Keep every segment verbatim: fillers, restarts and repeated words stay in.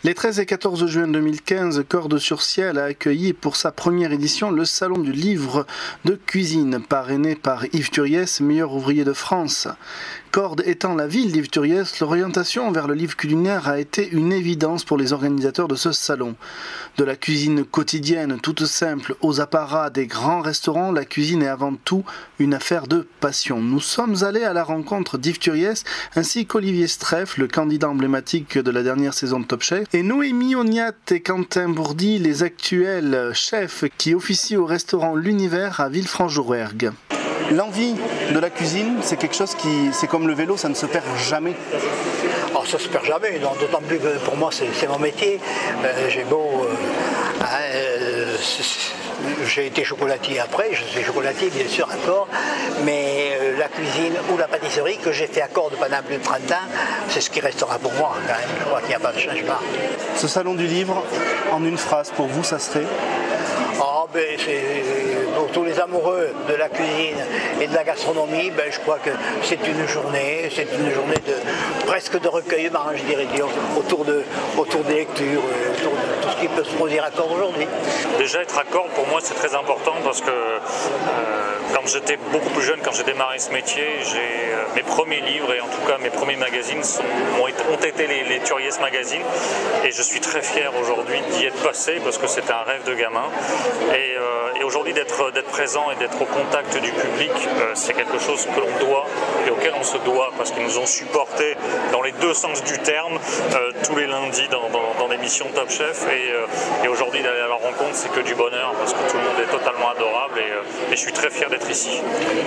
Les treize et quatorze juin deux mille quinze, Cordes-sur-Ciel a accueilli pour sa première édition le Salon du livre de cuisine, parrainé par Yves Turiès, meilleur ouvrier de France. Cordes étant la ville d'Yves Turiès, l'orientation vers le livre culinaire a été une évidence pour les organisateurs de ce salon. De la cuisine quotidienne toute simple aux apparats des grands restaurants, la cuisine est avant tout une affaire de passion. Nous sommes allés à la rencontre d'Yves Turiès ainsi qu'Olivier Streff, le candidat emblématique de la dernière saison de Top Chef, et Noémie Ognat et Quentin Bourdi, les actuels chefs qui officient au restaurant L'Univers à Villefranche-d'Rouergue. L'envie de la cuisine, c'est quelque chose qui, c'est comme le vélo, ça ne se perd jamais. Alors ça se perd jamais, d'autant plus que pour moi c'est mon métier. Euh, j'ai beau, euh, euh, j'ai été chocolatier après, je suis chocolatier bien sûr encore, mais euh, la cuisine ou la pâtisserie que j'ai fait à Cordes pendant plus de trente ans, c'est ce qui restera pour moi quand même. Je crois qu'il n'y a pas de changement. Ce salon du livre, en une phrase, pour vous, ça serait ? Oh, ben, c'est, pour tous les amoureux de la cuisine et de la gastronomie, ben, je crois que c'est une journée, c'est une journée de, presque de recueillement, je dirais, autour, de, autour des lectures, autour de tout ce qui peut se produire à Cordes aujourd'hui. Déjà, être à Cordes, pour moi, c'est très important parce que euh, quand j'étais beaucoup plus jeune, quand j'ai démarré ce métier, j'ai, euh, mes premiers livres et en tout cas mes premiers magazines sont, ont, ont été les, les Turiès Magazines et je suis très fier aujourd'hui d'y être passé parce que c'était un rêve de gamin. Et, euh, et aujourd'hui d'être d'être présent et d'être au contact du public, euh, c'est quelque chose que l'on doit et auquel on se doit parce qu'ils nous ont supportés dans les deux sens du terme euh, tous les lundis dans, dans, dans l'émission Top Chef et, euh, et aujourd'hui d'aller à leur rencontre c'est que du bonheur parce que tout le monde est totalement adorable et, euh, et je suis très fier d'être ici.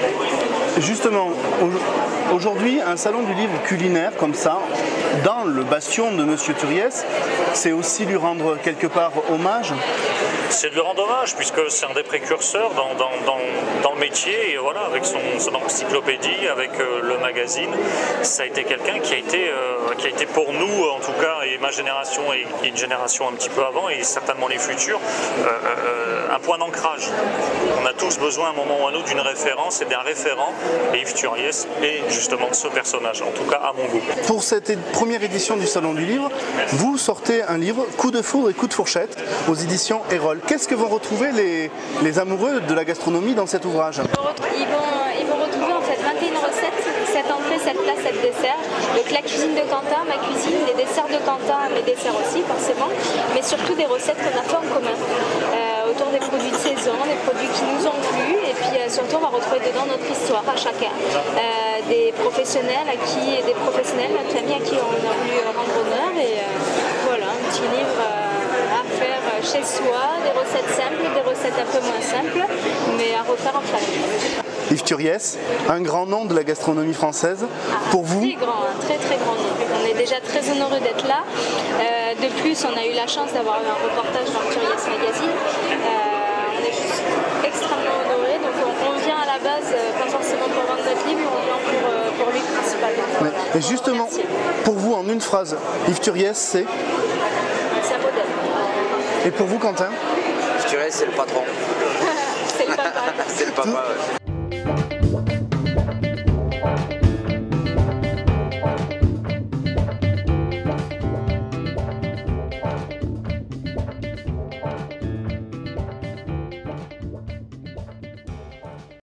Justement, aujourd'hui un salon du livre culinaire comme ça, dans le bastion de Monsieur Turiès, c'est aussi lui rendre quelque part hommage. C'est de lui rendre hommage puisque c'est un des précurseurs dans, dans, dans, dans le métier et voilà, avec son, son encyclopédie, avec euh, le magazine, ça a été quelqu'un qui a été euh, qui a été pour nous en tout cas et ma génération et, et une génération un petit peu avant et certainement les futurs euh, euh, un point d'ancrage. On a tous besoin à un moment ou à un autre d'une référence et d'un référent et Yves Turiès est justement ce personnage, en tout cas à mon goût. Pour cette première édition du Salon du Livre, vous sortez un livre Coup de foudre et coup de fourchette aux éditions Erol. Qu'est-ce que vont retrouver les, les amoureux de la gastronomie dans cet ouvrage ? Ils vont, ils vont retrouver en fait vingt et une recettes, sept entrées, sept plats, sept desserts. Donc la cuisine de Quentin, ma cuisine, les desserts de Quentin, mes desserts aussi forcément, mais surtout des recettes qu'on a fait en commun. Euh, autour des produits de saison, des produits qui nous ont plu, et puis euh, surtout on va retrouver dedans notre histoire à chacun. Euh, des professionnels à qui, des professionnels, notre ami à qui on a voulu rendre honneur, et euh, voilà, un petit livre euh, à faire chez soi, des recettes simples, des recettes un peu moins simples, mais à refaire en famille. Yves Turiès, un grand nom de la gastronomie française. Ah, pour vous très grand, un très très grand nom. On est déjà très honorés d'être là. Euh, de plus, on a eu la chance d'avoir eu un reportage dans Turiès Magazine. Euh, on est juste extrêmement honorés. Donc on, on vient à la base, euh, pas forcément pour vendre notre livre, mais on vient pour, euh, pour lui principalement. Ouais. Et justement, pour vous, en une phrase, Yves Turiès, c'est ? C'est un modèle. Et pour vous, Quentin ? Yves Turiès, c'est le patron. C'est le papa. C'est le papa, ouais.